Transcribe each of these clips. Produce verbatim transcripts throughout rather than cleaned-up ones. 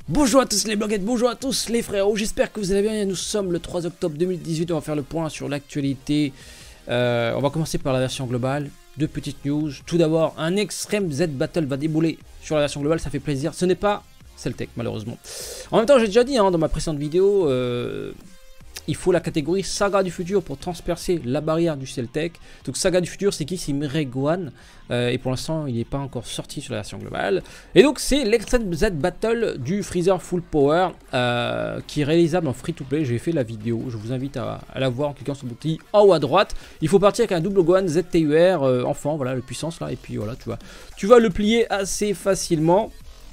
Bonjour à tous les bloguettes, bonjour à tous les frérots, j'espère que vous allez bien. Nous sommes le trois octobre deux mille dix-huit, on va faire le point sur l'actualité. Euh, on va commencer par la version globale. Deux petites news. Tout d'abord, un Extreme Z Battle va débouler sur la version globale, ça fait plaisir. Ce n'est pas Celtech malheureusement. En même temps, j'ai déjà dit hein, dans ma précédente vidéo, euh, il faut la catégorie Saga du futur pour transpercer la barrière du Celtech. Donc Saga du futur, c'est qui? C'est Mireguan. Euh, et pour l'instant, il n'est pas encore sorti sur la version globale. Et donc c'est l'Extreme Z Battle du Freezer Full Power euh, qui est réalisable en free-to-play. J'ai fait la vidéo, je vous invite à, à la voir en cliquant sur le bouton en haut à droite. Il faut partir avec un double Gohan Z T U R euh, enfant, voilà, la puissance là. Et puis voilà, tu vas, tu vas le plier assez facilement.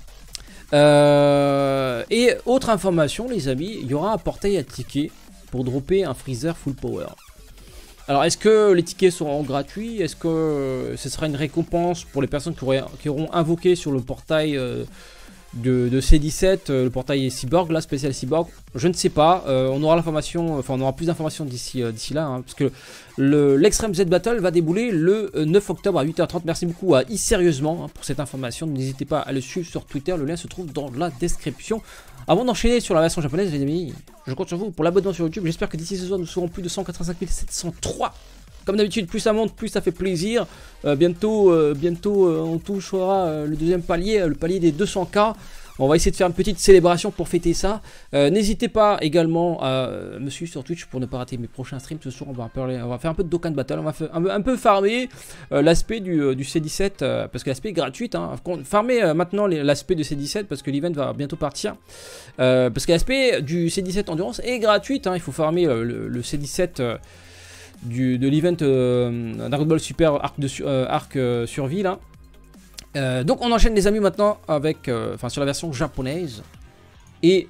Euh, et autre information les amis, il y aura un portail à tickets pour dropper un Freezer Full Power. Alors est-ce que les tickets seront gratuits? Est-ce que ce sera une récompense pour les personnes qui, auraient, qui auront invoqué sur le portail euh, de, de C dix-sept, euh, le portail Cyborg, là, spécial Cyborg? Je ne sais pas, euh, on aura l'information, enfin on aura plus d'informations d'ici euh, d'ici là, hein, parce que l'Extreme Z Battle va débouler le neuf octobre à huit heures trente. Merci beaucoup à iSérieusement hein, pour cette information, n'hésitez pas à le suivre sur Twitter, le lien se trouve dans la description. Avant d'enchaîner sur la version japonaise, les amis, je compte sur vous pour l'abonnement sur YouTube. J'espère que d'ici ce soir, nous serons plus de cent quatre-vingt-cinq mille sept cent trois. Comme d'habitude, plus ça monte, plus ça fait plaisir. Euh, bientôt, euh, bientôt euh, on touchera euh, le deuxième palier, euh, le palier des deux cents K. On va essayer de faire une petite célébration pour fêter ça. Euh, N'hésitez pas également à me suivre sur Twitch pour ne pas rater mes prochains streams. Ce soir, on va, parler, on va faire un peu de Dokkan Battle. On va faire un, un peu farmer euh, l'aspect du, euh, du C dix-sept euh, parce que l'aspect est gratuit. Hein. Farmer euh, maintenant l'aspect de C dix-sept parce que l'event va bientôt partir. Euh, parce que l'aspect du C dix-sept Endurance est gratuit. Hein. Il faut farmer euh, le, le C dix-sept euh, du, de l'event euh, Dragon Ball Super Arc, de, euh, Arc euh, Survie là. Euh, donc on enchaîne les amis maintenant avec, euh, enfin sur la version japonaise et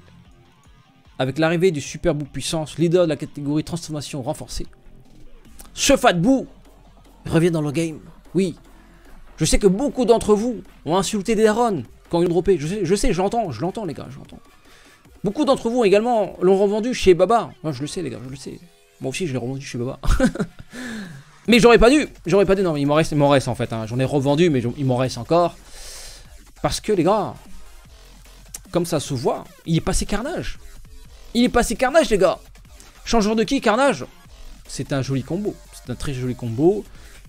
avec l'arrivée du Super Boo Puissance, leader de la catégorie transformation renforcée. Ce Fat Boo revient dans le game. Oui, je sais que beaucoup d'entre vous ont insulté des darons quand ils l'ont droppé. Je sais, je sais, je l'entends, je l'entends les gars, je l'entends. Beaucoup d'entre vous également l'ont revendu chez Baba. Moi je le sais les gars, je le sais. Moi aussi je l'ai revendu chez Baba. Mais j'aurais pas dû, j'aurais pas dû, non, il m'en reste, il m'en reste en fait, hein. J'en ai revendu, mais il m'en reste encore. Parce que les gars, comme ça se voit, il est passé Carnage. Il est passé Carnage les gars. Changeur de ki, Carnage. C'est un joli combo, c'est un très joli combo.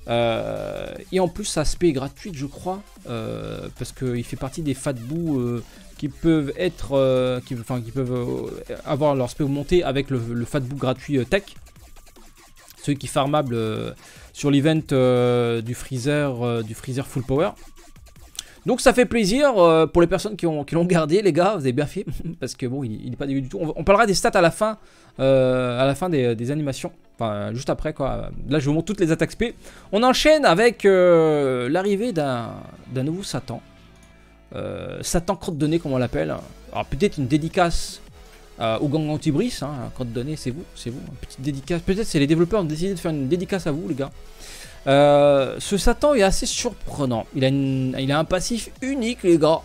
Euh, et en plus, aspect gratuit je crois, euh, parce qu'il fait partie des Fat Boo euh, qui peuvent être, euh, qui, enfin, qui peuvent euh, avoir leur aspect augmenté avec le, le Fat Boo gratuit euh, tech. Ceux qui farmables euh, sur l'event euh, du Freezer euh, du Freezer Full Power. Donc ça fait plaisir euh, pour les personnes qui l'ont qui gardé les gars, vous avez bien fait. Parce que bon, il n'est pas dégueu du tout. On, on parlera des stats à la fin, euh, à la fin des, des animations. Enfin, juste après quoi. Là je vous montre toutes les attaques spé. On enchaîne avec euh, l'arrivée d'un d'un nouveau Satan. Euh, Satan crotte de nez comme on l'appelle. Alors peut-être une dédicace Euh, au gang anti-bris, hein, quand donné, c'est vous, c'est vous, une petite dédicace. Peut-être c'est les développeurs ont décidé de faire une dédicace à vous, les gars. Euh, ce Satan est assez surprenant. Il a, une, il a un passif unique, les gars.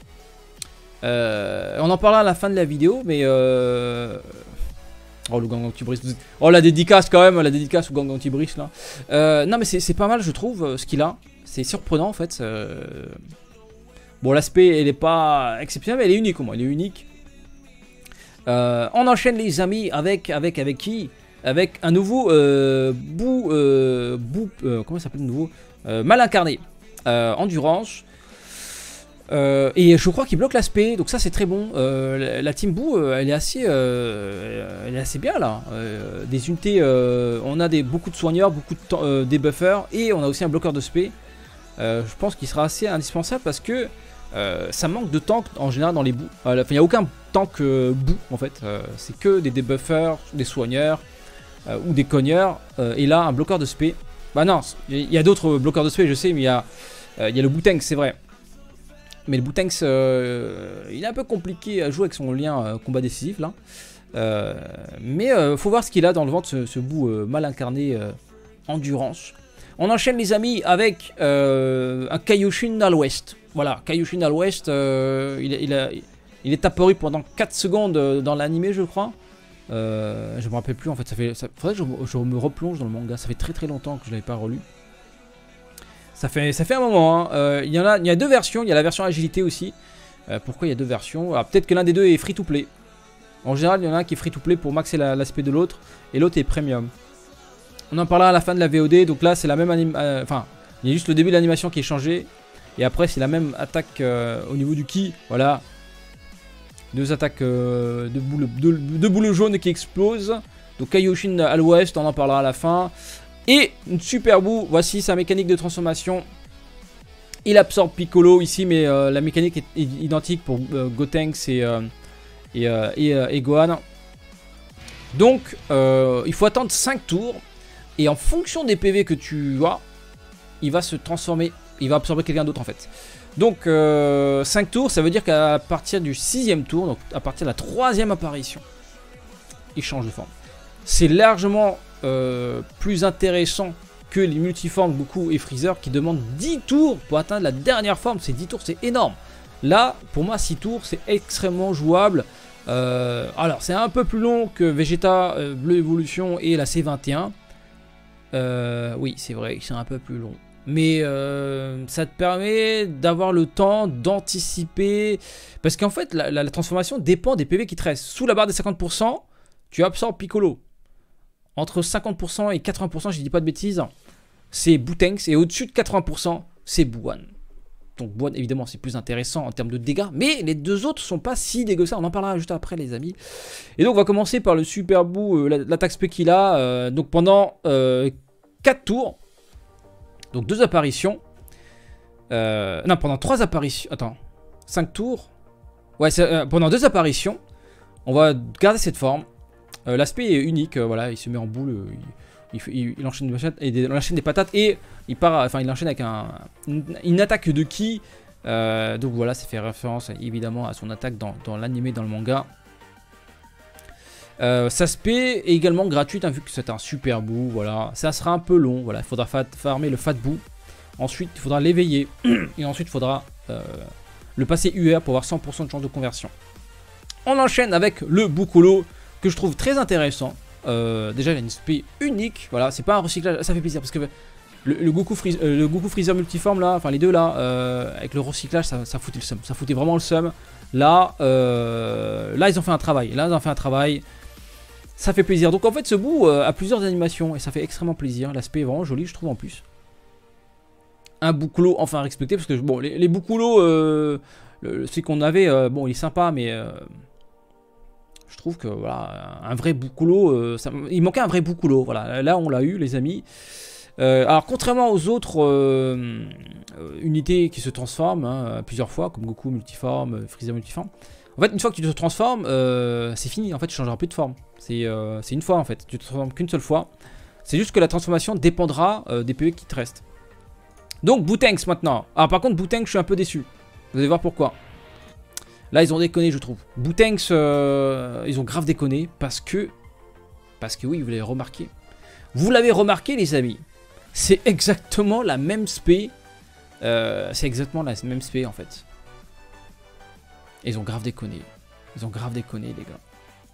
Euh, on en parlera à la fin de la vidéo, mais euh... oh le gang anti-bris. Oh la dédicace quand même, la dédicace au gang anti-bris là. Euh, non mais c'est pas mal, je trouve, ce qu'il a. C'est surprenant en fait. Euh... Bon, l'aspect, elle est pas exceptionnelle, mais elle est unique au moins. Elle est unique. Euh, on enchaîne les amis avec avec avec qui? Avec un nouveau euh, Boo, euh, Boo euh, comment ça s'appelle le nouveau euh, mal incarné euh, Endurance euh, et je crois qu'il bloque l'aspect, donc ça c'est très bon. Euh, la, la team Boo euh, elle est assez euh, elle est assez bien là. Euh, des unités, euh, on a des beaucoup de soigneurs, beaucoup de euh, des buffers et on a aussi un bloqueur de spé. Euh, je pense qu'il sera assez indispensable parce que Euh, ça manque de tank en général dans les bouts. Il euh, n'y a aucun tank euh, bout en fait. Euh, c'est que des debuffers, des soigneurs euh, ou des cogneurs. Euh, et là, un bloqueur de spé. Bah non, il y a d'autres bloqueurs de spé, je sais, mais il y a, euh, y a le Bootank, c'est vrai. Mais le Bootank, euh, il est un peu compliqué à jouer avec son lien euh, combat décisif là. Euh, mais euh, faut voir ce qu'il a dans le ventre, ce, ce bout euh, mal incarné euh, Endurance. On enchaîne les amis avec euh, un Kaioshin à l'ouest. Voilà, Kaioshin à l'ouest, euh, il, il, a, il est apparu pendant quatre secondes dans l'animé je crois. Euh, je me rappelle plus en fait, ça fait, ça, faudrait que je, je me replonge dans le manga, ça fait très très longtemps que je l'avais pas relu. Ça fait, ça fait un moment, hein. euh, il, y en a, il y a deux versions, il y a la version agilité aussi. Euh, pourquoi il y a deux versions? Alors peut-être que l'un des deux est free to play. En général, il y en a un qui est free to play pour maxer l'aspect de l'autre, et l'autre est premium. On en parlera à la fin de la V O D, donc là c'est la même anime. Euh, enfin, il y a juste le début de l'animation qui est changé. Et après c'est la même attaque euh, au niveau du ki. Voilà. Deux attaques euh, de boules, deux, deux boules jaunes qui explosent. Donc Kaioshin à l'ouest, on en parlera à la fin. Et une super boue, voici sa mécanique de transformation. Il absorbe Piccolo ici, mais euh, la mécanique est identique pour euh, Gotenks et, euh, et, euh, et, euh, et Gohan. Donc euh, il faut attendre cinq tours. Et en fonction des P V que tu as, il va se transformer, il va absorber quelqu'un d'autre en fait. Donc euh, cinq tours, ça veut dire qu'à partir du sixième tour, donc à partir de la troisième apparition, il change de forme. C'est largement euh, plus intéressant que les multiformes Goku et Freezer qui demandent dix tours pour atteindre la dernière forme. Ces dix tours, c'est énorme. Là, pour moi, six tours, c'est extrêmement jouable. Euh, alors, c'est un peu plus long que Vegeta, euh, Bleu Evolution et la C vingt et un. Euh, oui, c'est vrai que c'est un peu plus long. Mais euh, ça te permet d'avoir le temps d'anticiper. Parce qu'en fait, la, la, la transformation dépend des P V qui te restent. Sous la barre des cinquante pour cent, tu absorbes Piccolo. Entre cinquante pour cent et quatre-vingts pour cent, je dis pas de bêtises, c'est Bootenks. Et au-dessus de quatre-vingts pour cent, c'est Buwan. Donc Buwan, évidemment, c'est plus intéressant en termes de dégâts. Mais les deux autres sont pas si dégueux que ça. On en parlera juste après, les amis. Et donc, on va commencer par le Super Boo, euh, l'attaque spé qu'il a. Euh, donc, pendant euh, quatre tours. Donc, deux apparitions. Euh, non, pendant trois apparitions. Attends. cinq tours. Ouais, euh, pendant deux apparitions, on va garder cette forme. Euh, L'aspect est unique. Euh, voilà, il se met en boule. Euh, il, il, il, enchaîne des patates et des, il enchaîne des patates. Et il part. Enfin, il enchaîne avec un, une, une attaque de ki. Euh, donc voilà, ça fait référence évidemment à son attaque dans, dans l'anime, dans le manga. Euh, ça se paie est également gratuite, hein, vu que c'est un super bout. Voilà, ça sera un peu long. Voilà, il faudra farmer le fat bout. Ensuite, il faudra l'éveiller. Et ensuite, il faudra euh, le passer U R pour avoir cent pour cent de chance de conversion. On enchaîne avec le Bukolo, que je trouve très intéressant. Euh, déjà, il a une spé unique. Voilà, c'est pas un recyclage. Ça fait plaisir parce que le, le, Goku, Freeze, euh, le Goku Freezer multiforme là, enfin les deux là, euh, avec le recyclage, ça, ça foutait le seum. Ça foutait vraiment le seum. Là, euh, là, ils ont fait un travail. Là, ils ont fait un travail. Ça fait plaisir. Donc en fait, ce bout euh, a plusieurs animations et ça fait extrêmement plaisir. L'aspect est vraiment joli, je trouve en plus. Un Bukolo enfin respecté parce que bon, les, les Bukolo, euh, celui qu'on avait, euh, bon, il est sympa, mais euh, je trouve que voilà, un vrai Bukolo, euh, ça, il manquait un vrai Bukolo. Voilà, là on l'a eu, les amis. Euh, alors contrairement aux autres euh, unités qui se transforment hein, plusieurs fois, comme Goku multiforme, Freezer multiforme. En fait, une fois que tu te transformes, euh, c'est fini. En fait, tu changeras plus de forme. C'est euh, une fois en fait. Tu te transformes qu'une seule fois. C'est juste que la transformation dépendra euh, des P V qui te restent. Donc, Bootenks maintenant. Alors, par contre, Bootenks, je suis un peu déçu. Vous allez voir pourquoi. Là, ils ont déconné, je trouve. Bootenks, euh, ils ont grave déconné parce que. Parce que oui, vous l'avez remarqué. Vous l'avez remarqué, les amis. C'est exactement la même spé. Euh, c'est exactement la même spé en fait. Ils ont grave déconné. Ils ont grave déconné, les gars.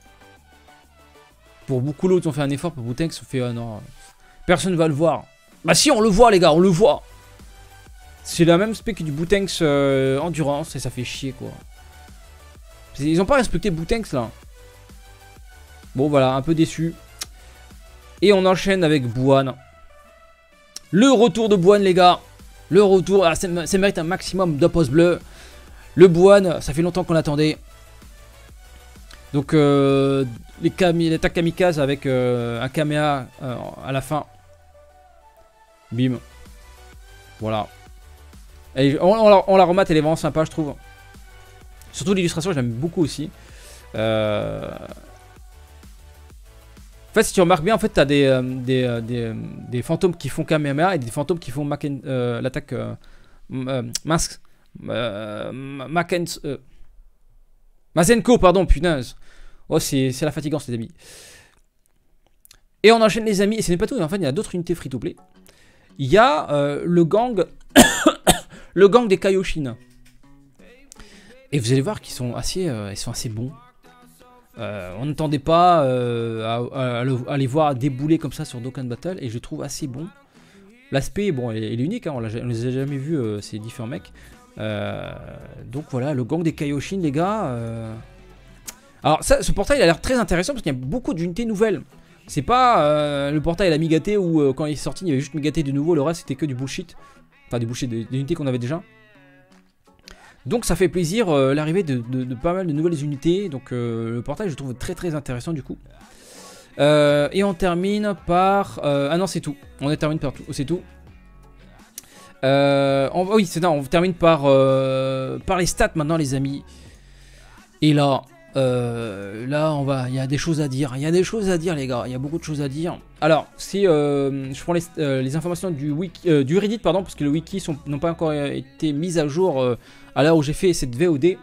Pour beaucoup d'autres, ils ont fait un effort. Pour Bootenks, ils ont fait. Euh, non. Personne ne va le voir. Bah, si, on le voit, les gars, on le voit. C'est la même spé que du Bootenks euh, Endurance. Et ça fait chier, quoi. Ils ont pas respecté Bootenks, là. Bon, voilà, un peu déçu. Et on enchaîne avec Buwan. Le retour de Buwan, les gars. Le retour. Ah, ça, ça mérite un maximum de pause bleue. Le Buwan, ça fait longtemps qu'on l'attendait. Donc, euh, l'attaque kamikaze avec euh, un Kamea euh, à la fin. Bim. Voilà. Et on, on, la, on la remate, elle est vraiment sympa, je trouve. Surtout l'illustration, j'aime beaucoup aussi. Euh... En fait, si tu remarques bien, en fait, tu as des, euh, des, euh, des, euh, des fantômes qui font Kamehameha et des fantômes qui font euh, l'attaque euh, euh, Mask. Euh, Makens, euh, Mazenko, pardon, punaise. Oh, c'est la fatigance, les amis. Et on enchaîne, les amis. Et ce n'est pas tout. En fait, il y a d'autres unités free-to-play. Il y a euh, le gang. le gang des Kaioshin. Et vous allez voir qu'ils sont assez, euh, ils sont assez bons. Euh, on n'attendait pas euh, à, à, à les voir débouler comme ça sur Dokkan Battle. Et je les trouve assez bons. L'aspect, bon, il est unique. Hein, on ne les a jamais vus, euh, ces différents mecs. Euh, donc voilà, le gang des Kaioshin, les gars. Euh... Alors ça, ce portail il a l'air très intéressant parce qu'il y a beaucoup d'unités nouvelles. C'est pas euh, le portail à la Migaté où euh, quand il est sorti il y avait juste Migaté de nouveau, le reste c'était que du bullshit. Enfin du bullshit, des, des unités qu'on avait déjà. Donc ça fait plaisir euh, l'arrivée de, de, de pas mal de nouvelles unités. Donc euh, le portail je trouve très très intéressant du coup. Euh, et on termine par... Euh, ah non c'est tout, on termine par tout, c'est tout. Euh, on, oui c'est ça, on termine par, euh, par les stats maintenant les amis. Et là... Euh, là on va, il y a des choses à dire, il y a des choses à dire les gars, il y a beaucoup de choses à dire. Alors si euh, je prends les, euh, les informations du wiki, euh, du Reddit pardon, parce que le wiki n'ont pas encore été mis à jour euh, à l'heure où j'ai fait cette V O D.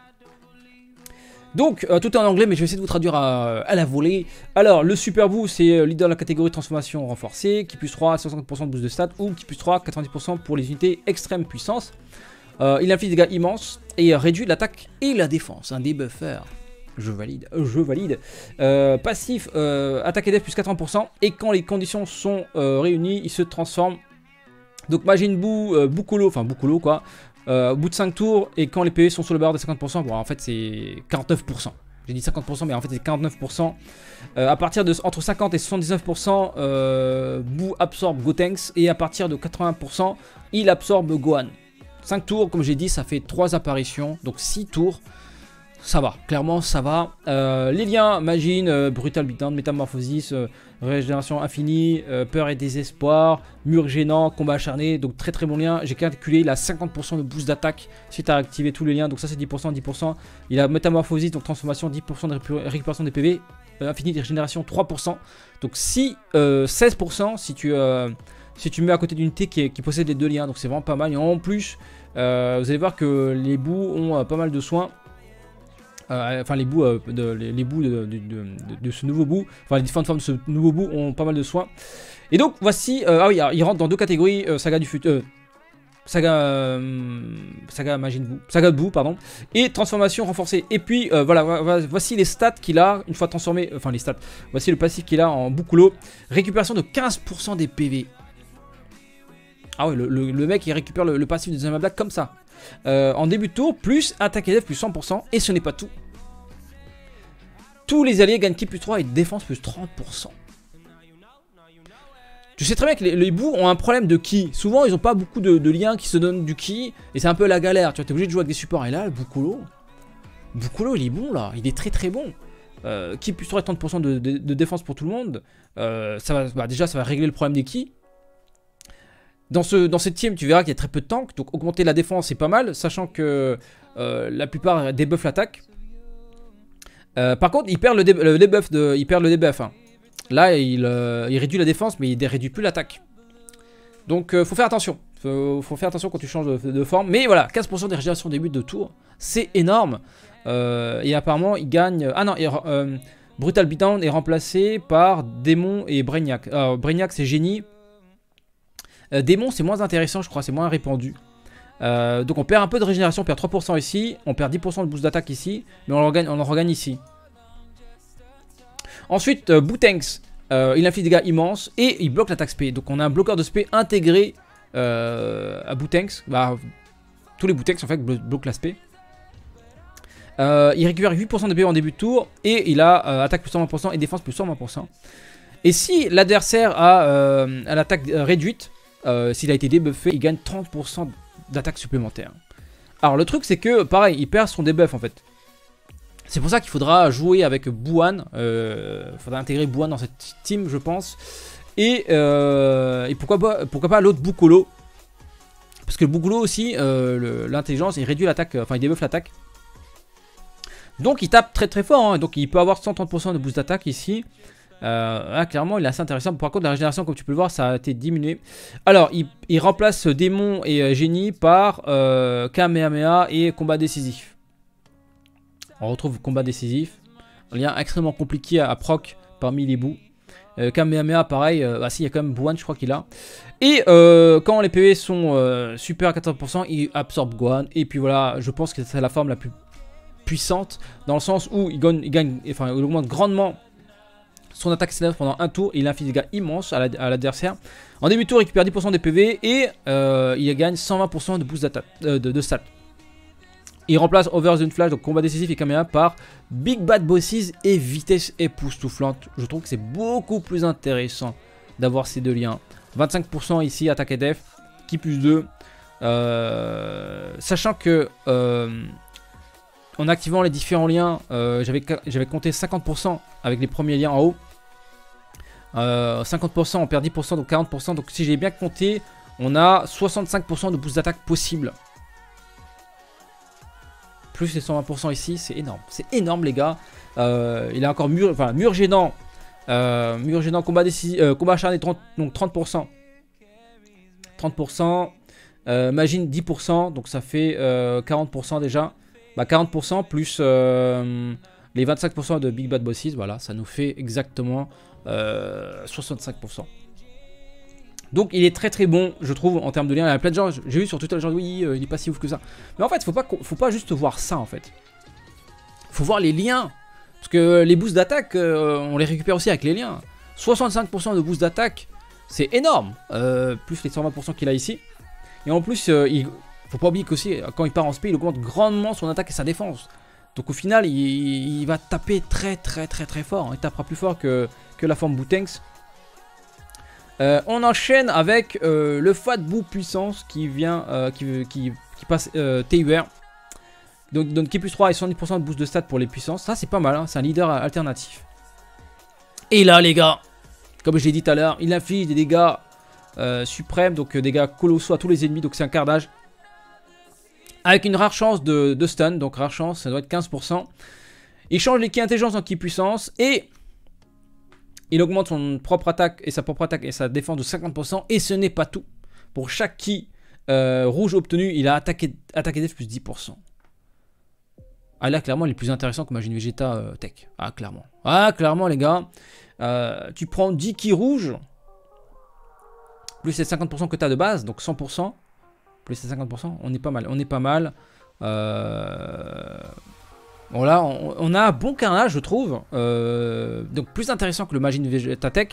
Donc euh, tout est en anglais mais je vais essayer de vous traduire à, à la volée. Alors le Super Boo c'est leader de la catégorie transformation renforcée, qui plus trois à soixante pour cent de boost de stats ou qui plus trois à quatre-vingt-dix pour cent pour les unités extrême puissance. euh, Il inflige des dégâts immenses et réduit l'attaque et la défense, un débuffer. Je valide, je valide. Euh, passif, euh, attaque et def plus quatre-vingts pour cent. Et quand les conditions sont euh, réunies, il se transforme. Donc Majin Buu, euh, Bukolo, enfin Bukolo quoi. Euh, au bout de cinq tours. Et quand les P V sont sur le barre de cinquante pour cent. Bon, en fait, c'est quarante-neuf pour cent. J'ai dit cinquante pour cent, mais en fait, c'est quarante-neuf pour cent. Euh, à partir de entre cinquante et soixante-dix-neuf pour cent, euh, Buu absorbe Gotenks. Et à partir de quatre-vingts pour cent, il absorbe Gohan. cinq tours, comme j'ai dit, ça fait trois apparitions. Donc six tours. Ça va, clairement ça va. Euh, les liens, Majin, euh, Brutal Beatdown, Métamorphosis, euh, Régénération Infinie, euh, Peur et Désespoir, Mur Gênant, Combat Acharné. Donc très très bon lien. J'ai calculé, il a cinquante pour cent de boost d'attaque si tu as activé tous les liens. Donc ça c'est dix pour cent, dix pour cent. Il a Métamorphosis, donc transformation, dix pour cent de récupération des P V. Euh, Infinie de régénération, trois pour cent. Donc si, euh, seize pour cent si tu, euh, si tu mets à côté d'une unité qui, qui possède les deux liens. Donc c'est vraiment pas mal. Et en plus, euh, vous allez voir que les bouts ont euh, pas mal de soins. Euh, enfin les bouts, euh, de, les, les bouts de, de, de, de ce nouveau bout, enfin les différentes formes de ce nouveau bout ont pas mal de soins. Et donc voici, euh, ah oui, alors, il rentre dans deux catégories, euh, saga du futur, euh, saga, euh, saga Majin Buu, saga Buu pardon, et transformation renforcée. Et puis euh, voilà, voici les stats qu'il a une fois transformé, enfin les stats, voici le passif qu'il a en Bukolo, récupération de quinze pour cent des P V. Ah ouais, le, le, le mec il récupère le, le passif de Zama Black comme ça. Euh, en début de tour, plus attaque et def plus cent pour cent. Et ce n'est pas tout. Tous les alliés gagnent ki plus trois et défense plus trente pour cent. Tu sais très bien que les, les bouts ont un problème de ki. Souvent ils n'ont pas beaucoup de, de liens qui se donnent du ki. Et c'est un peu la galère. Tu vois, t'es obligé de jouer avec des supports. Et là, le Bukolo, Bukolo il est bon là. Il est très très bon. Euh, ki plus trois et trente pour cent de, de, de défense pour tout le monde. Euh, ça va, bah déjà ça va régler le problème des ki. Dans, ce, dans cette team, tu verras qu'il y a très peu de tanks, donc augmenter la défense c'est pas mal, sachant que euh, la plupart débuffent l'attaque. Euh, par contre, il perd le, dé, le debuff, de, il perd le debuff. Hein. Là, il, euh, il réduit la défense, mais il ne réduit plus l'attaque. Donc, euh, faut faire attention. Faut, faut faire attention quand tu changes de, de forme. Mais voilà, quinze pour cent des régénérations au début de tour, c'est énorme. Euh, et apparemment, il gagne. Ah non, il, euh, Brutal Beatdown est remplacé par Démon et Brainiac. Alors, Brainiac, c'est génie. Euh, Démon c'est moins intéressant je crois, c'est moins répandu. Euh, donc on perd un peu de régénération, on perd trois pour cent ici, on perd dix pour cent de boost d'attaque ici, mais on en regagne, on en regagne ici. Ensuite euh, Boutenks, euh, il inflige des dégâts immenses et il bloque l'attaque spé. Donc on a un bloqueur de spé intégré euh, à Boutenks. Bah, tous les Boutenks en fait blo bloquent la spé. Euh, il récupère huit pour cent de P V en début de tour et il a euh, attaque plus cent vingt pour cent et défense plus cent vingt pour cent. Et si l'adversaire a, euh, a l'attaque réduite, Euh, s'il a été débuffé, il gagne trente pour cent d'attaque supplémentaire. Alors le truc c'est que pareil, il perd son debuff en fait. C'est pour ça qu'il faudra jouer avec Buuan. Il euh, faudra intégrer Buuan dans cette team je pense. Et, euh, et pourquoi pas, pourquoi pas l'autre Bukolo. Parce que le Bukolo aussi, euh, l'intelligence, il réduit l'attaque, enfin il débuffe l'attaque. Donc il tape très très fort, hein, donc il peut avoir cent trente pour cent de boost d'attaque ici. Euh, là, clairement il est assez intéressant. Par contre la régénération comme tu peux le voir ça a été diminué. Alors il, il remplace Démon et euh, Génie par euh, Kamehameha et Combat Décisif. On retrouve Combat Décisif, un lien extrêmement compliqué à, à proc parmi les bouts. euh, Kamehameha pareil, euh, bah si il y a quand même Buuan je crois qu'il a. Et euh, quand les P V sont euh, super à quatre-vingts pour cent il absorbe Gohan. Et puis voilà, je pense que c'est la forme la plus puissante dans le sens où il gagne, il gagne enfin il augmente grandement son attaque célèbre pendant un tour, il inflige des dégâts immenses à l'adversaire. En début de tour, il récupère dix pour cent des P V et euh, il gagne cent vingt pour cent de boost d'attaque, euh, de, de stats. Il remplace Over the Flash, donc combat décisif et Kamehameha, par Big Bad Bosses et vitesse époustouflante. Je trouve que c'est beaucoup plus intéressant d'avoir ces deux liens. vingt-cinq pour cent ici, attaque et def, qui plus deux. Euh, sachant que euh, en activant les différents liens, euh, j'avais compté cinquante pour cent avec les premiers liens en haut. Euh, cinquante pour cent, on perd dix pour cent, donc quarante pour cent. Donc si j'ai bien compté, on a soixante-cinq pour cent de boost d'attaque possible. Plus les cent vingt pour cent ici, c'est énorme. C'est énorme les gars. Euh, il a encore mur, enfin, mur gênant. Euh, mur gênant, combat, décisif, euh, combat acharné, trente, donc trente pour cent. trente pour cent. Euh, Magine dix pour cent, donc ça fait euh, quarante pour cent déjà. Bah, quarante pour cent plus euh, les vingt-cinq pour cent de Big Bad Bosses. Voilà, ça nous fait exactement euh, soixante-cinq pour cent. Donc il est très très bon, je trouve, en termes de liens. Il y a plein de gens, j'ai vu sur Twitter, les gens disent oui, euh, il est pas si ouf que ça. Mais en fait, faut pas, faut pas juste voir ça en fait. Faut voir les liens. Parce que les boosts d'attaque, euh, on les récupère aussi avec les liens. soixante-cinq pour cent de boost d'attaque, c'est énorme. Euh, plus les cent vingt pour cent qu'il a ici. Et en plus, euh, il faut pas oublier qu'aussi, quand il part en spé, il augmente grandement son attaque et sa défense. Donc au final, il, il va taper très très très très fort. Il tapera plus fort que, que la forme Bootanks. Euh, on enchaîne avec euh, le Fat Boo puissance qui vient, euh, qui, qui, qui passe euh, T U R. Donc donne qui plus trois et soixante-dix pour cent de boost de stats pour les puissances. Ça c'est pas mal, hein, c'est un leader alternatif. Et là les gars, comme je l'ai dit tout à l'heure, il inflige des dégâts euh, suprêmes, donc euh, dégâts colossaux à tous les ennemis, donc c'est un carnage. Avec une rare chance de, de stun, donc rare chance, ça doit être quinze pour cent. Il change les ki intelligence en ki puissance et il augmente son propre attaque et sa propre attaque et sa défense de cinquante pour cent. Et ce n'est pas tout. Pour chaque ki euh, rouge obtenu, il a attaqué, attaqué def plus dix pour cent. Ah là, clairement, il est plus intéressant que Magine Vegeta euh, Tech. Ah, clairement. Ah, clairement, les gars. Euh, tu prends dix ki rouges, plus les cinquante pour cent que tu as de base, donc cent pour cent. Plus les cinquante pour cent, on est pas mal. On est pas mal. Euh... Bon là, on, on a un bon carnage, je trouve. Euh, donc plus intéressant que le Magine Vegeta Tech.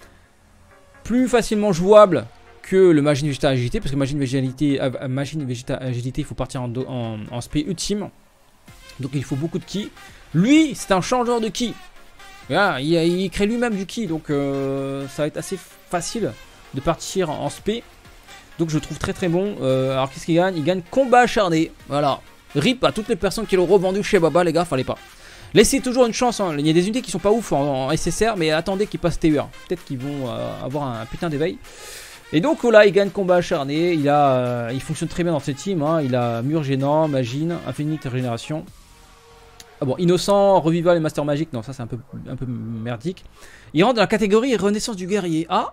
Plus facilement jouable que le Magine Vegeta Agilité. Parce que Magine Vegeta, euh, Magine Vegeta Agilité, il faut partir en, en, en spé ultime. Donc il faut beaucoup de ki. Lui, c'est un changeur de ki. Voilà, il, il crée lui-même du ki. Donc euh, ça va être assez facile de partir en, en spé. Donc je trouve très très bon. Euh, alors qu'est-ce qu'il gagne? Il gagne combat acharné. Voilà. Rip à toutes les personnes qui l'ont revendu chez Baba, les gars, fallait pas. Laissez toujours une chance, hein. Il y a des unités qui sont pas ouf en, en S S R, mais attendez qu'ils passent T U R. Peut-être qu'ils vont euh, avoir un putain d'éveil. Et donc là, il gagne combat acharné. Il, a, euh, il fonctionne très bien dans cette team. Hein. Il a mur gênant, magine, infinite régénération. Ah bon, innocent, revival et master magique. Non, ça c'est un peu, un peu merdique. Il rentre dans la catégorie renaissance du guerrier. Ah,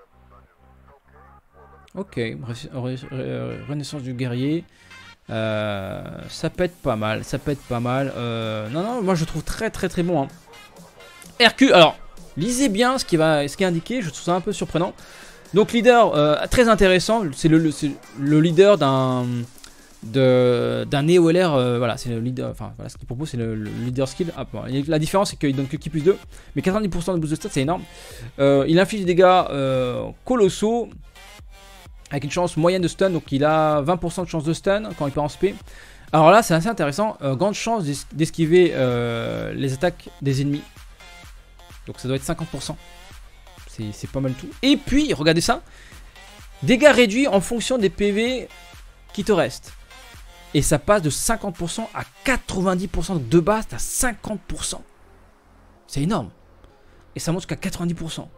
ok, renaissance du guerrier. Euh, ça peut être pas mal, ça peut être pas mal. Euh, non, non, moi je trouve très très très bon. Hein. Hercule, alors, lisez bien ce qui, va, ce qui est indiqué, je trouve ça un peu surprenant. Donc leader euh, très intéressant, c'est le, le, le leader d'un d'un Néo L R, euh, voilà, c'est le leader, enfin voilà, ce qu'il propose c'est le, le leader skill. Ah, bon, la différence c'est qu'il donne que ki plus deux, mais quatre-vingt-dix pour cent de boost de stats c'est énorme. Euh, il inflige des dégâts euh, colossaux. Avec une chance moyenne de stun, donc il a vingt pour cent de chance de stun quand il part en spé. Alors là, c'est assez intéressant. Euh, grande chance d'esquiver euh, les attaques des ennemis. Donc ça doit être cinquante pour cent. C'est pas mal tout. Et puis, regardez ça. Dégâts réduits en fonction des P V qui te restent. Et ça passe de cinquante pour cent à quatre-vingt-dix pour cent. Donc de base, tu as cinquante pour cent. C'est énorme. Et ça monte jusqu'à quatre-vingt-dix pour cent.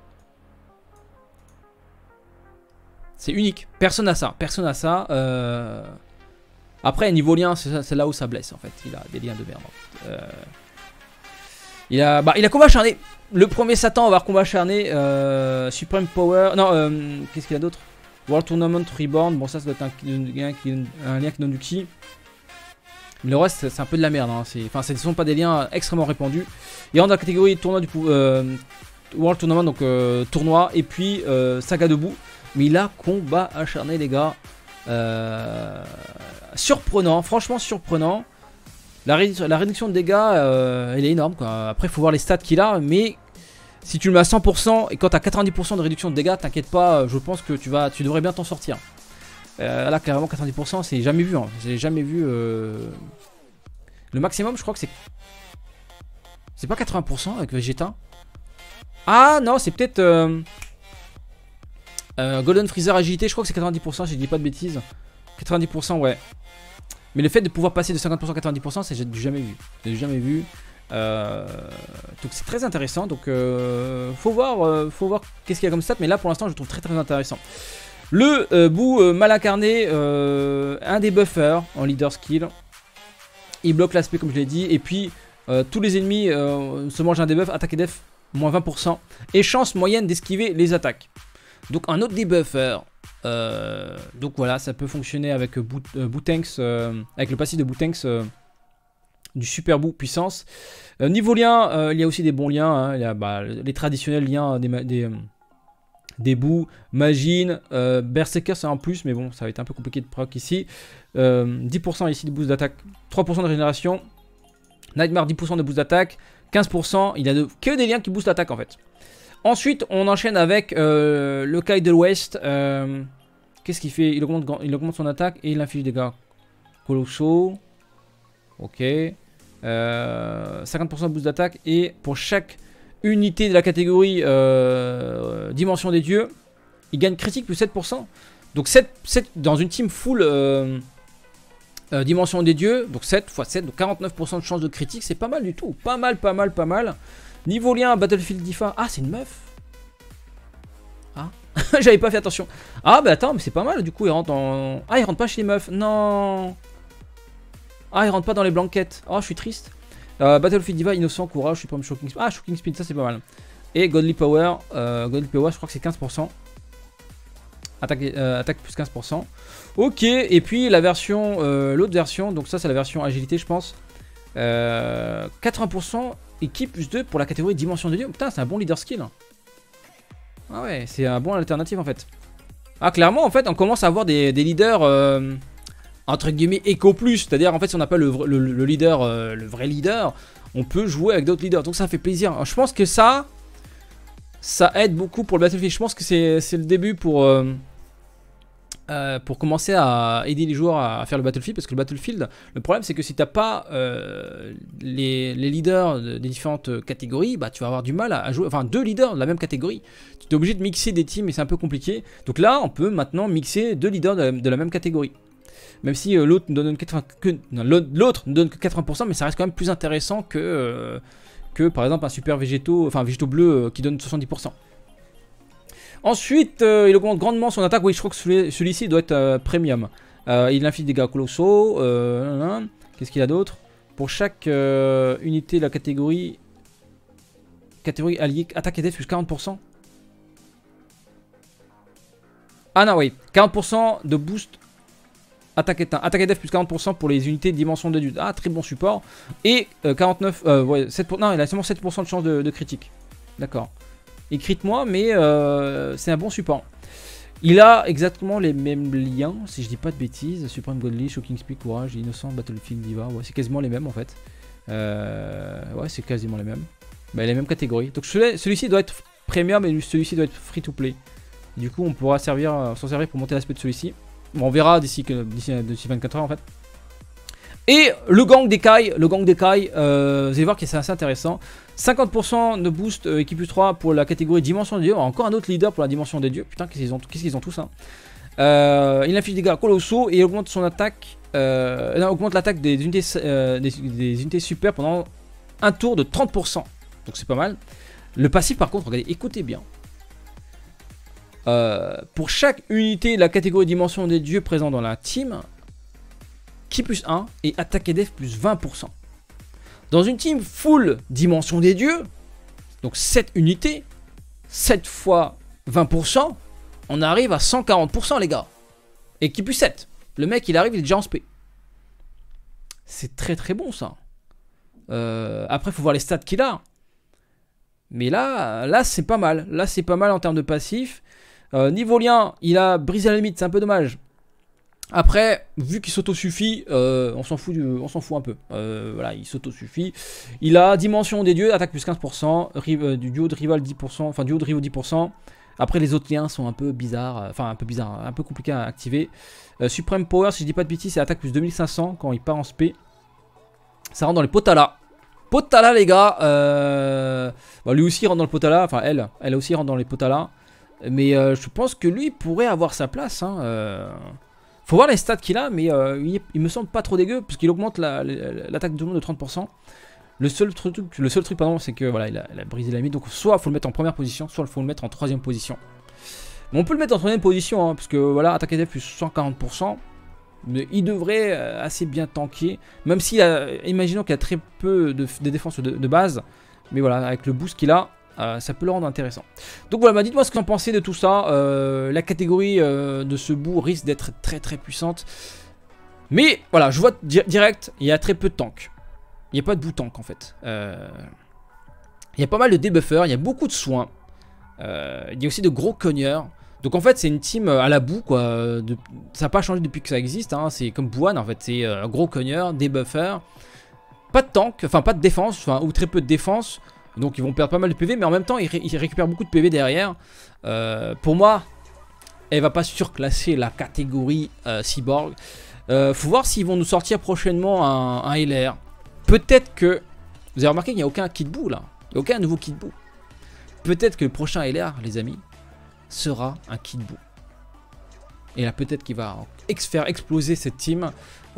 C'est unique, personne n'a ça, personne n'a ça. Euh... Après, niveau lien, c'est là où ça blesse en fait. Il a des liens de merde. Euh... Il a, bah, il a combat acharné. Le premier Satan, on va avoir combat acharné. Euh... Supreme Power. Non, euh... qu'est-ce qu'il y a d'autre? World Tournament Reborn. Bon, ça, ça doit être un, un, un, un lien qui donne du ki. Le reste, c'est un peu de la merde. Hein. Enfin, ce ne sont pas des liens extrêmement répandus. Il rentre dans la catégorie tournoi du euh... World Tournament, donc euh, tournoi. Et puis euh, Saga debout. Mais il a combat acharné les gars. Euh, surprenant, franchement surprenant. La, ré la réduction de dégâts, euh, elle est énorme quoi. Après il faut voir les stats qu'il a. Mais si tu le mets à cent pour cent et quand tu as quatre-vingt-dix pour cent de réduction de dégâts, t'inquiète pas, je pense que tu, vas, tu devrais bien t'en sortir. Euh, là, clairement, quatre-vingt-dix pour cent, c'est jamais vu. Hein. J'ai jamais vu. Euh... Le maximum, je crois que c'est. C'est pas quatre-vingts pour cent avec Vegeta. Ah non, c'est peut-être. Euh... Euh, Golden Freezer agilité, je crois que c'est quatre-vingt-dix pour cent, je dis pas de bêtises. quatre-vingt-dix pour cent, ouais. Mais le fait de pouvoir passer de cinquante pour cent à quatre-vingt-dix pour cent, c'est j'ai jamais vu. J'ai jamais vu. Euh... Donc c'est très intéressant. Donc euh... faut voir, euh, faut voir qu'est-ce qu'il y a comme stat. Mais là pour l'instant, je le trouve très très intéressant. Le euh, bout euh, mal incarné, euh, un des buffers en leader skill. Il bloque l'aspect comme je l'ai dit. Et puis euh, tous les ennemis euh, se mangent un debuff, attaque et def moins vingt pour cent. Et chance moyenne d'esquiver les attaques. Donc un autre debuffer. Euh, donc voilà, ça peut fonctionner avec Boot, euh, Bootanks, euh, avec le passif de Bootanks euh, du super bout puissance. Euh, niveau lien, euh, il y a aussi des bons liens. Hein, il y a bah, les traditionnels liens des, des, euh, des bouts, Magine, euh, Berserker c'est en plus, mais bon, ça va être un peu compliqué de proc ici. Euh, dix pour cent ici de boost d'attaque, trois pour cent de régénération. Nightmare dix pour cent de boost d'attaque, quinze pour cent. Il y a de, que des liens qui boostent l'attaque en fait. Ensuite, on enchaîne avec euh, le Kai de l'Ouest. Euh, Qu'est-ce qu'il fait? il augmente, il augmente son attaque et il inflige des dégâts colossaux. Ok. Euh, cinquante pour cent de boost d'attaque. Et pour chaque unité de la catégorie euh, Dimension des Dieux, il gagne critique plus sept pour cent. Donc sept, sept dans une team full euh, euh, Dimension des Dieux. Donc sept fois sept, donc quarante-neuf pour cent de chance de critique. C'est pas mal du tout. Pas mal, pas mal, pas mal. Niveau lien, Battlefield Difa. Ah, c'est une meuf. Ah, j'avais pas fait attention. Ah, bah attends, mais c'est pas mal. Du coup, il rentre en. Ah, il rentre pas chez les meufs. Non. Ah, il rentre pas dans les blanquettes. Oh, je suis triste. Euh, Battlefield Diva, Innocent, Courage, Supreme Shocking Speed. Ah, Shocking Speed, ça c'est pas mal. Et Godly Power. Euh, Godly Power, je crois que c'est quinze pour cent. Attaque, euh, attaque plus quinze pour cent. Ok, et puis la version. Euh, L'autre version, donc ça, c'est la version agilité, je pense. Euh, quatre-vingts pour cent. Équipe plus deux pour la catégorie Dimension des Dieux. Putain, c'est un bon leader skill. Ah ouais, c'est un bon alternative en fait. Ah, clairement, en fait, on commence à avoir des, des leaders euh, entre guillemets éco plus. C'est-à-dire, en fait, si on n'a pas le, le, le leader, euh, le vrai leader, on peut jouer avec d'autres leaders. Donc ça fait plaisir. Alors, je pense que ça, ça aide beaucoup pour le Battlefield. Je pense que c'est le début pour. Euh, Euh, pour commencer à aider les joueurs à faire le Battlefield, parce que le Battlefield, le problème c'est que si t'as pas euh, les, les leaders des différentes catégories, bah tu vas avoir du mal à jouer, enfin deux leaders de la même catégorie, tu es obligé de mixer des teams et c'est un peu compliqué. Donc là on peut maintenant mixer deux leaders de la, de la même catégorie, même si euh, l'autre ne donne que, que l'autre ne donne que quatre-vingts pour cent, mais ça reste quand même plus intéressant que, euh, que par exemple un super végétaux, enfin végétaux bleus euh, qui donne soixante-dix pour cent. Ensuite, euh, il augmente grandement son attaque. Oui, je crois que celui-ci doit être euh, premium. Euh, il inflige des dégâts colossaux. Euh, Qu'est-ce qu'il a d'autre? Pour chaque euh, unité de la catégorie catégorie alliée, attaque et def plus quarante pour cent. Ah non, oui. quarante pour cent de boost. Attaque et, attaque et def plus quarante pour cent pour les unités de dimension de Dieu. Ah, très bon support. Et euh, quarante-neuf... Euh, ouais, sept pour, non, il a seulement sept pour cent de chance de, de critique. D'accord. Écrite-moi, mais euh, c'est un bon support. Il a exactement les mêmes liens, si je dis pas de bêtises. Supreme Godly, Shocking Speed, Courage, Innocent, Battlefield Diva. Ouais, c'est quasiment les mêmes en fait. Euh, ouais, c'est quasiment les mêmes. Bah, les mêmes catégories. Donc celui-ci doit être premium et celui-ci doit être free to play. Du coup, on pourra servir, s'en servir pour monter l'aspect de celui-ci. Bon, on verra d'ici vingt-quatre heures en fait. Et le gang des Kai, le gang des Kai, euh, vous allez voir que c'est assez intéressant. cinquante pour cent de boost euh, équipe plus trois pour la catégorie Dimension des Dieux. Encore un autre leader pour la Dimension des Dieux. Putain, qu'est-ce qu'ils ont, qu'est-ce qu'ils ont tous hein. euh, Il inflige des dégâts colossaux et augmente son attaque. Euh, non, augmente l'attaque des unités, euh, des, des unités super pendant un tour de trente pour cent. Donc c'est pas mal. Le passif par contre, regardez, écoutez bien. Euh, pour chaque unité de la catégorie Dimension des Dieux présent dans la team, Ki plus un et attaque et def plus vingt pour cent. Dans une team full Dimension des Dieux, donc sept unités, sept fois vingt pour cent, on arrive à cent quarante pour cent les gars. Et Ki plus sept, le mec il arrive, il est déjà en spé. C'est très très bon ça. Euh, après il faut voir les stats qu'il a. Mais là, là c'est pas mal. Là c'est pas mal en termes de passif. Euh, niveau lien, il a brisé la limite, c'est un peu dommage. Après, vu qu'il s'auto-suffit, euh, on s'en fout, du, on s'en fout un peu. Euh, voilà, il s'auto-suffit. Il a Dimension des Dieux, attaque plus quinze pour cent, rive, euh, du duo de rival dix pour cent, enfin duo de rival dix pour cent, Après, les autres liens sont un peu bizarres. Euh, enfin, un peu bizarres, un peu compliqués à activer. Euh, Supreme Power, si je dis pas de bêtises, c'est attaque plus deux mille cinq cents quand il part en spé. Ça rentre dans les Potala. Potala, les gars. Euh... Bon, lui aussi rentre dans le Potala. Enfin, elle. Elle aussi rentre dans les Potala. Mais euh, je pense que lui pourrait avoir sa place. Hein. Euh... Faut voir les stats qu'il a, mais euh, il, il me semble pas trop dégueu, parce qu'il augmente l'attaque la, la, de tout le monde de trente pour cent. Le seul truc, le seul truc pardon, c'est que voilà, il a, il a brisé la limite. Donc soit il faut le mettre en première position, soit il faut le mettre en troisième position. Mais on peut le mettre en troisième position, hein, parce que voilà, attaque A D F plus cent quarante pour cent. Mais il devrait euh, assez bien tanker. Même s'il a, imaginons qu'il a très peu de, de défense de, de base. Mais voilà, avec le boost qu'il a, Euh, ça peut le rendre intéressant. Donc voilà, bah, dites-moi ce que vous en pensez de tout ça. Euh, la catégorie euh, de ce bout risque d'être très très puissante. Mais voilà, je vois di direct, il y a très peu de tanks. Il n'y a pas de bout tank en fait. Euh, il y a pas mal de debuffers, il y a beaucoup de soins. Euh, il y a aussi de gros cogneurs. Donc en fait c'est une team à la boue quoi. De, ça n'a pas changé depuis que ça existe. Hein. C'est comme Bouane en fait, c'est euh, gros cogneurs, debuffers. Pas de tank, enfin pas de défense, enfin, ou très peu de défense. Donc ils vont perdre pas mal de P V, mais en même temps ils, ré ils récupèrent beaucoup de P V derrière. Euh, pour moi, elle va pas surclasser la catégorie euh, Cyborg. Euh, faut voir s'ils vont nous sortir prochainement un, un L R. Peut-être que... Vous avez remarqué qu'il n'y a aucun kit bout là. Il n'y a aucun nouveau kit bout. Peut-être que le prochain L R, les amis, sera un kit bout. Et là peut-être qu'il va ex faire exploser cette team.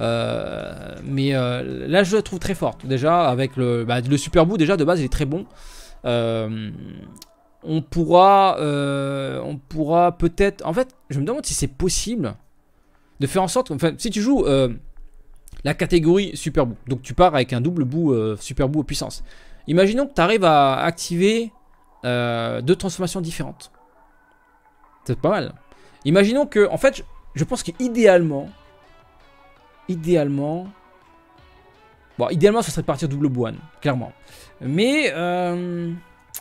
Euh, mais euh, là je la trouve très forte déjà avec le, bah, le super bout déjà de base il est très bon. Euh, on pourra euh, on pourra peut-être, en fait je me demande si c'est possible de faire en sorte, enfin si tu joues euh, la catégorie super bout, donc tu pars avec un double bout euh, super bout aux puissance. Imaginons que tu arrives à activer euh, deux transformations différentes. C'est pas mal. Imaginons que, en fait je, je pense qu'idéalement Idéalement, bon, idéalement, ce serait de partir double Bouane, clairement. Mais euh,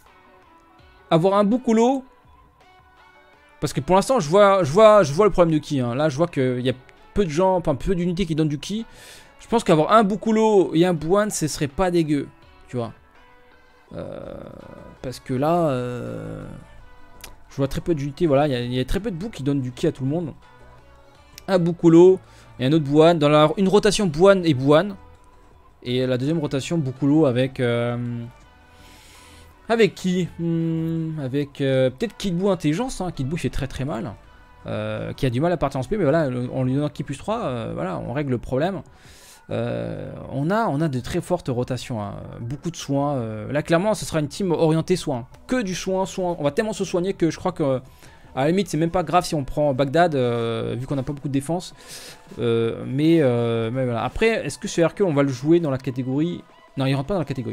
avoir un Boucolo, parce que pour l'instant, je vois, je vois, je vois le problème de ki. Hein. Là, je vois qu'il y a peu de gens, enfin peu d'unités qui donnent du ki. Je pense qu'avoir un Boucolo et un Bouane, ce serait pas dégueu, tu vois. Euh, parce que là, euh, je vois très peu d'unités. Voilà, il y, y a très peu de boucs qui donnent du ki à tout le monde. Un Boucolo. Et un autre Bouane, dans la, une rotation Bouane et Bouane. Et la deuxième rotation Boucolo avec... Euh, avec qui hmm, Avec euh, peut-être Kid Bou Intelligence. Hein. Kid Bou fait très très mal. Euh, qui a du mal à partir en spé. Mais voilà, on lui donne un Ki plus trois. Euh, voilà, on règle le problème. Euh, on, a, on a de très fortes rotations. Hein. Beaucoup de soins. Euh, là clairement ce sera une team orientée soin. Que du soin, soin. On va tellement se soigner que je crois que... À la limite, c'est même pas grave si on prend Bagdad, euh, vu qu'on n'a pas beaucoup de défense. Euh, mais, euh, mais voilà. Après, est-ce que ce R Q, on va le jouer dans la catégorie... Non, il rentre pas dans la catégorie.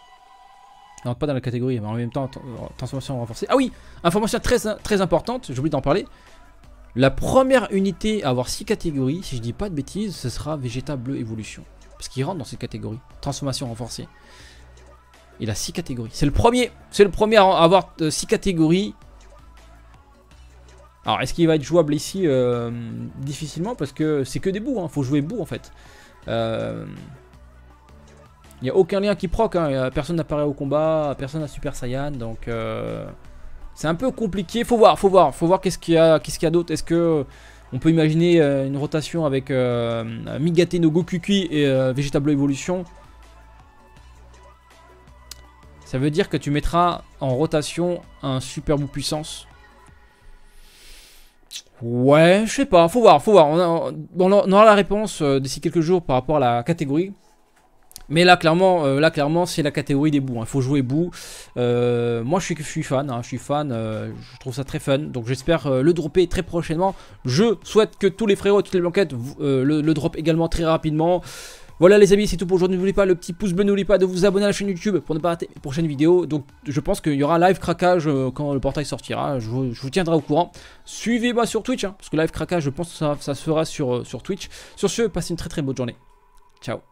Il rentre pas dans la catégorie, mais en même temps, transformation renforcée. Ah oui, information très, très importante, j'ai oublié d'en parler. La première unité à avoir six catégories, si je dis pas de bêtises, ce sera Vegeta Bleu Évolution. Parce qu'il rentre dans cette catégorie. Transformation renforcée. Il a six catégories. C'est le premier, c'est le premier à avoir six catégories. Alors, est-ce qu'il va être jouable ici euh, difficilement? Parce que c'est que des bouts, hein. Faut jouer bout en fait. Il euh, n'y a aucun lien qui proc, hein. Personne n'apparaît au combat, personne n'a Super Saiyan. Donc, euh, c'est un peu compliqué. Faut voir, faut voir, faut voir qu'est-ce qu'il y a, qu'est-ce qu'il y a d'autre. Est-ce que on peut imaginer euh, une rotation avec euh, Migate no Gokukui et euh, Vegeta Bleu Evolution? Ça veut dire que tu mettras en rotation un super bout puissance. Ouais, je sais pas, faut voir, faut voir. On, a, on aura la réponse euh, d'ici quelques jours par rapport à la catégorie. Mais là, clairement, euh, là, clairement, c'est la catégorie des bouts. Il hein. faut jouer bout. Euh, moi, je suis, je suis fan. Hein, je suis fan. Euh, je trouve ça très fun. Donc, j'espère euh, le dropper très prochainement. Je souhaite que tous les frérots, toutes les blanquettes, euh, le, le drop également très rapidement. Voilà les amis, c'est tout pour aujourd'hui. N'oubliez pas le petit pouce bleu, n'oubliez pas de vous abonner à la chaîne YouTube pour ne pas rater les prochaines vidéos. Donc je pense qu'il y aura live craquage euh, quand le portail sortira. Je vous, je vous tiendrai au courant. Suivez-moi sur Twitch, hein, parce que live craquage, je pense que ça, ça se fera sur, euh, sur Twitch. Sur ce, passez une très très bonne journée. Ciao.